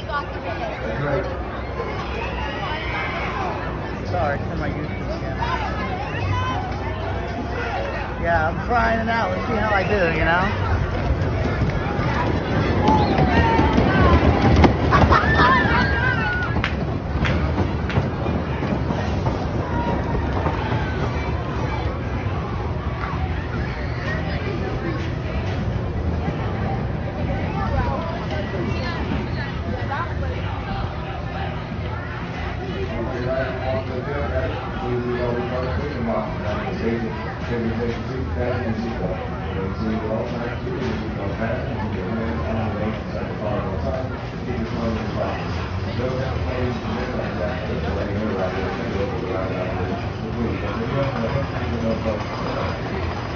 Sorry for my YouTube channel. Yeah, I'm trying it out. Let's see how I do, you know? Thank you.